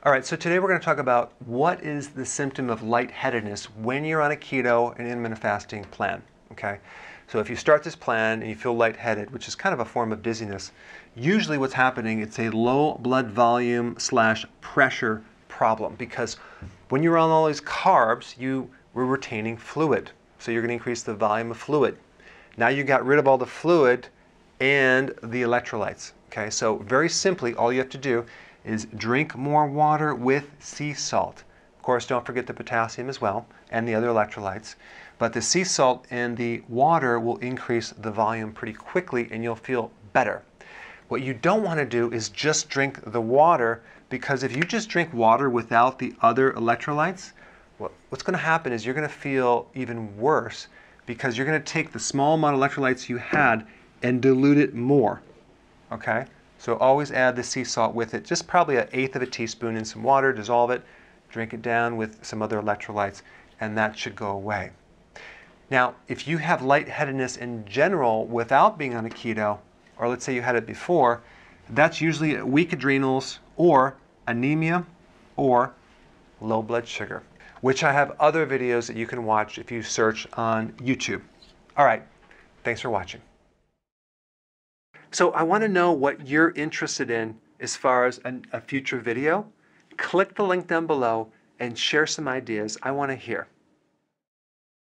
All right, so today we're going to talk about what is the symptom of lightheadedness when you're on a keto and intermittent fasting plan, okay? So if you start this plan and you feel lightheaded, which is kind of a form of dizziness, usually what's happening, it's a low blood volume / pressure problem, because when you're on all these carbs, you were retaining fluid. So you're going to increase the volume of fluid. Now you got rid of all the fluid and the electrolytes, okay? So very simply, all you have to do is drink more water with sea salt. Of course, don't forget the potassium as well and the other electrolytes. But the sea salt and the water will increase the volume pretty quickly and you'll feel better. What you don't want to do is just drink the water, because if you just drink water without the other electrolytes, what's going to happen is you're going to feel even worse, because you're going to take the small amount of electrolytes you had and dilute it more, okay? So always add the sea salt with it, just probably 1/8 of a teaspoon in some water, dissolve it, drink it down with some other electrolytes, and that should go away. Now, if you have lightheadedness in general without being on a keto, or let's say you had it before, that's usually weak adrenals or anemia or low blood sugar, which I have other videos that you can watch if you search on YouTube. All right, thanks for watching. So I want to know what you're interested in as far as a future video. Click the link down below and share some ideas. I want to hear.